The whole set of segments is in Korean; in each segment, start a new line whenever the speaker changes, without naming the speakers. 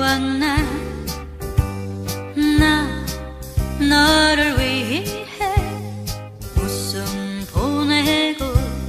보았나. 나 너를 위해 웃음 보내고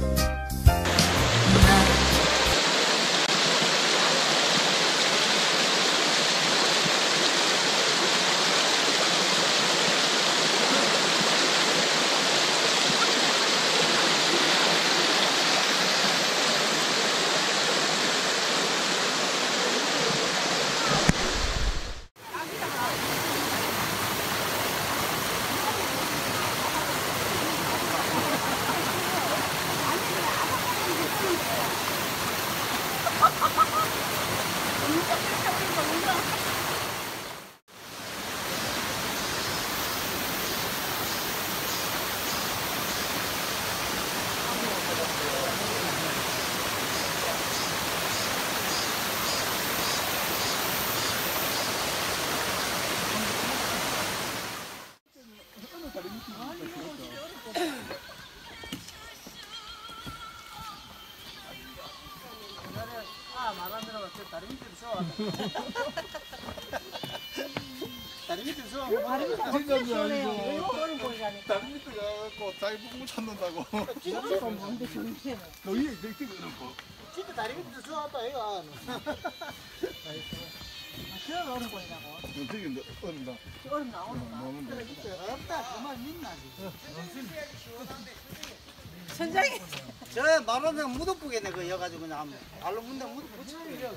다리 밑에서 쏘아. 다리 밑에서 쏘아. 다리 밑에서 쏘네요. 다리 밑에 가갖고 자기 뽕 찾는다고. 너 위에 이렇게 그러고. 진짜 다리 밑에서 쏘았다 이거. 시원 얼음 보이라고. 되게 얼음 나. 얼음 나오는다. 없다. 그만 믿나.
선장이
저 말하면 무덤쁘겠네 그 여가지고 그냥 발로 문대 무덤 붙이고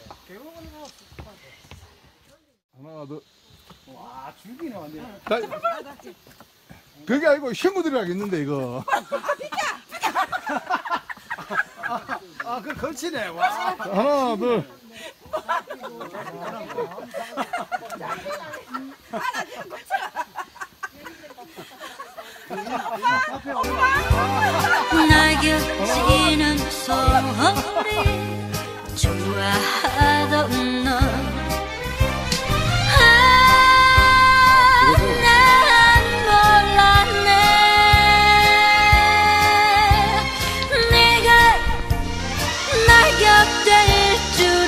하나 더.
와 죽이네 완전.
벽이 아니고 싱구들이라겠는데 이거.
그 걸치네. 와.
하나 둘.
낙엽지는 소리 좋아하던 너. 난 몰랐네. 네가 낙엽 될 줄은.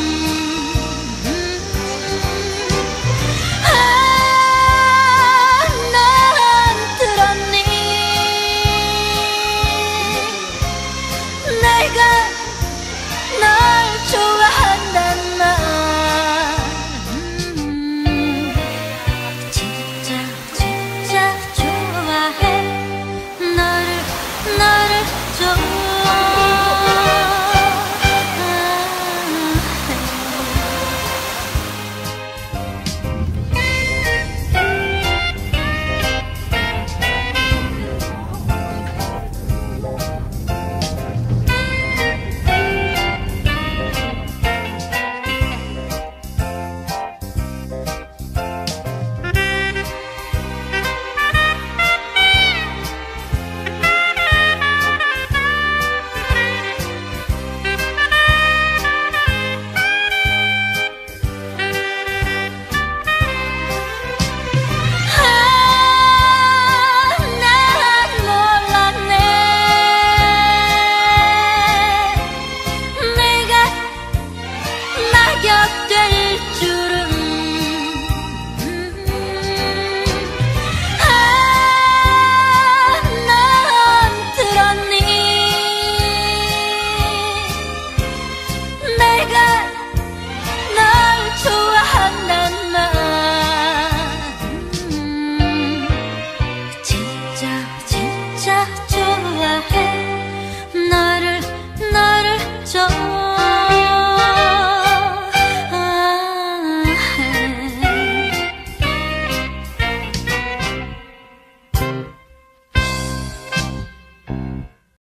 넌 들었니? 내가 널 좋아한단 말. 진짜 진짜 좋아해. 너를 낙엽 될